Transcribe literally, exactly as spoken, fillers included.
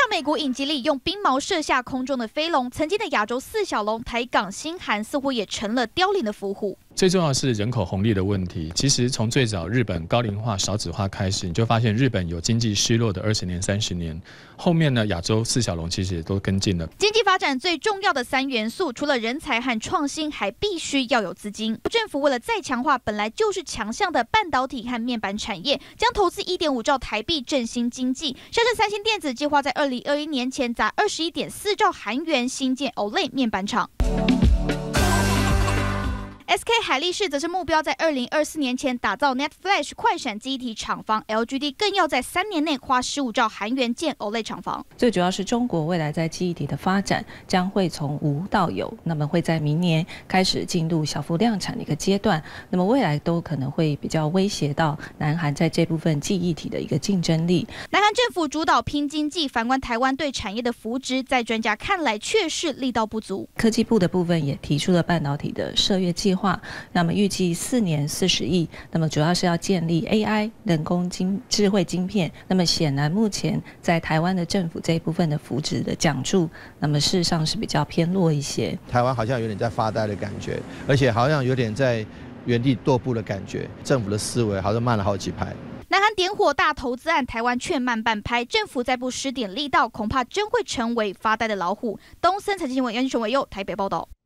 美国影集里用冰锚射下空中的飞龙，曾经的亚洲四小龙台港新韩似乎也成了凋零的伏虎。 最重要的是人口红利的问题。其实从最早日本高龄化、少子化开始，你就发现日本有经济失落的二十年、三十年。后面呢，亚洲四小龙其实也都跟进了。 经济发展最重要的三元素，除了人才和创新，还必须要有资金。政府为了再强化本来就是强项的半导体和面板产业，将投资一点五兆台币振兴经济。像是三星电子计划在二零二一年前砸二十一点四兆韩元新建 O L E D 面板厂。S K 海力士则是目标在二零二四年前打造 Net Flash 快闪记忆体厂房 ，L G D 更要在三年内花十五兆韩元建 O L E D 厂房。 最主要是中国未来在记忆体的发展将会从无到有，那么会在明年开始进入小幅量产的一个阶段，那么未来都可能会比较威胁到南韩在这部分记忆体的一个竞争力。 南韩政府主导拼经济，反观台湾对产业的扶植，在专家看来却是力道不足。 科技部的部分也提出了半导体的涉月计划。那么预计四年四十亿，那么主要是要建立 A I 人工晶智慧晶片。那么显然目前在台湾的政府这一部分的扶植的奖助，那么事实上是比较偏弱一些。 台湾好像有点在发呆的感觉，而且好像有点在原地踱步的感觉，政府的思维好像慢了好几拍。 南韩点火大投资案，台湾却慢半拍，政府再不施点力道，恐怕真会成为发呆的老虎。东森财经新闻杨金雄为佑台北报道。